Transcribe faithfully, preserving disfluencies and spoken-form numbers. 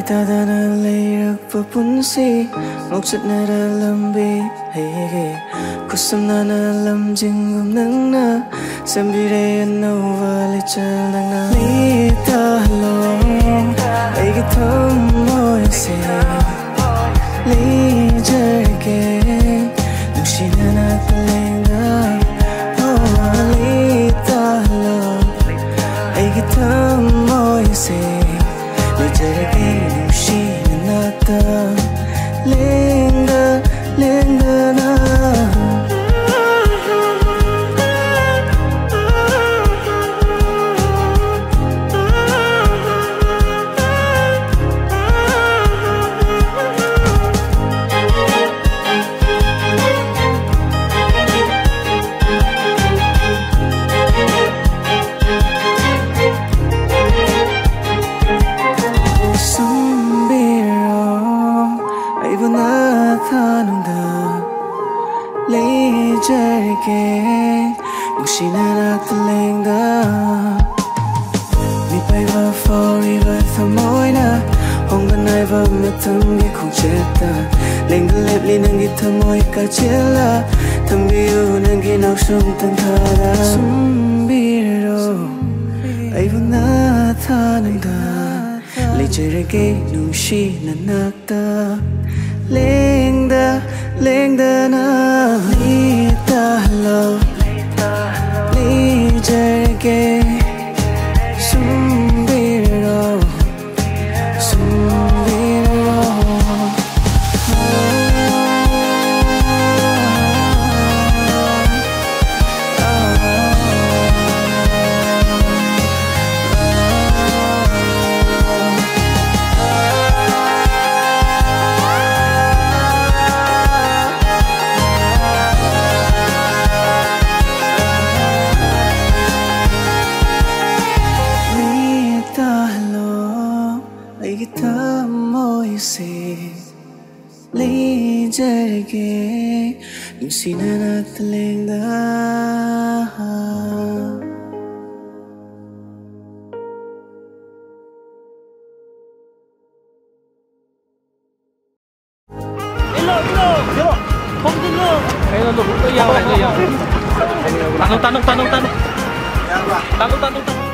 Leitadana leirakpa punsi Ngokchitnara lambi hege Kusamnana lamjingum nangna Sambire anova lechalangna Leitahalo Aigi thammoyse Leijarge Nungsinana talengna Oh leitahalo Aigi thammoyse Leijarge nungsinana ta Lengda lengda na Nungsinana talengda Mipaiva forever thamoina Honganaiva matamgi khongcheta Lengda lepli nangi thamoi kachela Thambiu nangi nausum tanthara Sumbiro Aivana thanangda Leijarage nungsinana ta Lengda lengda na Leitahalo Leijarge Sumbiro Sumbiro Leijarge nungsinana talengda Ilo, ilo, ilo, Tomthil lo. Ayo lo, ito yaw, ito yaw. Tanong, tanong, tanong, tanong. Tanong, tanong, tanong.